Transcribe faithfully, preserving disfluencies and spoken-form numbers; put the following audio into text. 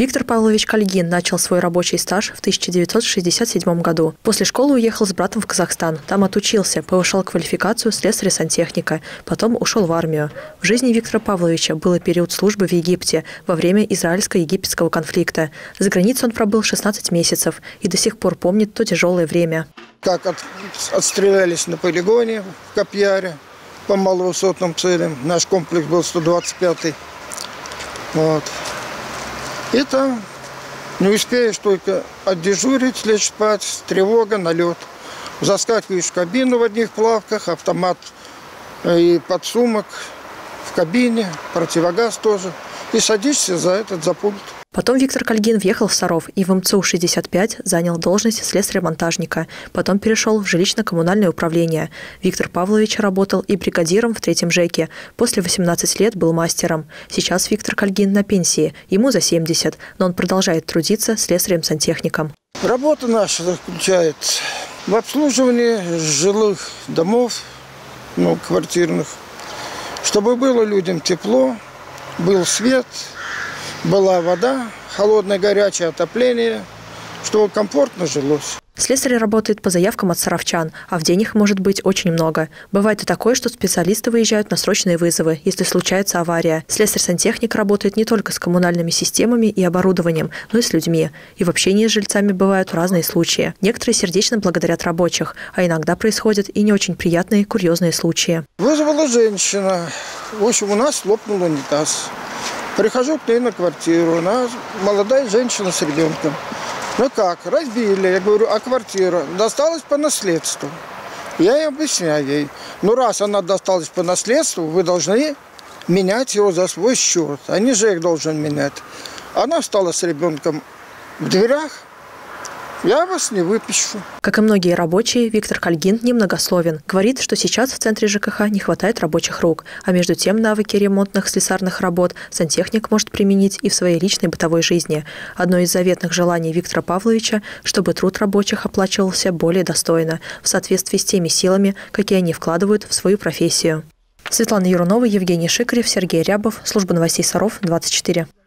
Виктор Павлович Кальгин начал свой рабочий стаж в тысяча девятьсот шестьдесят седьмом году. После школы уехал с братом в Казахстан. Там отучился, повышал квалификацию слесаря-сантехника. Потом ушел в армию. В жизни Виктора Павловича был период службы в Египте во время израильско-египетского конфликта. За границей он пробыл шестнадцать месяцев и до сих пор помнит то тяжелое время. Как от, отстрелялись на полигоне в Капьяре по маловысотным целям. Наш комплекс был сто двадцать пятый. Вот. И там не успеешь только отдежурить, лечь спать, тревога, налет. Заскакиваешь в кабину в одних плавках, автомат и подсумок в кабине, противогаз тоже. И садишься за этот, за пульт. Потом Виктор Кальгин въехал в Саров и в эм цэ у шестьдесят пять занял должность слесаря-монтажника. Потом перешел в жилищно-коммунальное управление. Виктор Павлович работал и бригадиром в третьем ЖЭКе. После восемнадцати лет был мастером. Сейчас Виктор Кальгин на пенсии. Ему за семьдесят, но он продолжает трудиться слесарем-сантехником. Работа наша заключается в обслуживании жилых домов, ну, квартирных, чтобы было людям тепло, был свет, была вода, холодное, горячее отопление, чтобы комфортно жилось. Слесарь работает по заявкам от саровчан, а в день их может быть очень много. Бывает и такое, что специалисты выезжают на срочные вызовы, если случается авария. Слесарь-сантехник работает не только с коммунальными системами и оборудованием, но и с людьми. И в общении с жильцами бывают разные случаи. Некоторые сердечно благодарят рабочих, а иногда происходят и не очень приятные курьезные случаи. Вызвала женщина. В общем, у нас лопнул унитаз. Прихожу к ней на квартиру. Она молодая женщина с ребенком. Ну как, разбили. Я говорю, а квартира досталась по наследству. Я ей объясняю ей. Ну раз она досталась по наследству, вы должны менять его за свой счет. А не ЖЭК должен менять. Она встала с ребенком в дверях. Я вас не выпишу. Как и многие рабочие, Виктор Кальгин немногословен. Говорит, что сейчас в центре ЖКХ не хватает рабочих рук. А между тем навыки ремонтных слесарных работ сантехник может применить и в своей личной бытовой жизни. Одно из заветных желаний Виктора Павловича, чтобы труд рабочих оплачивался более достойно, в соответствии с теми силами, какие они вкладывают в свою профессию. Светлана Юрунова, Евгений Шикарев, Сергей Рябов. Служба новостей Саров, двадцать четыре.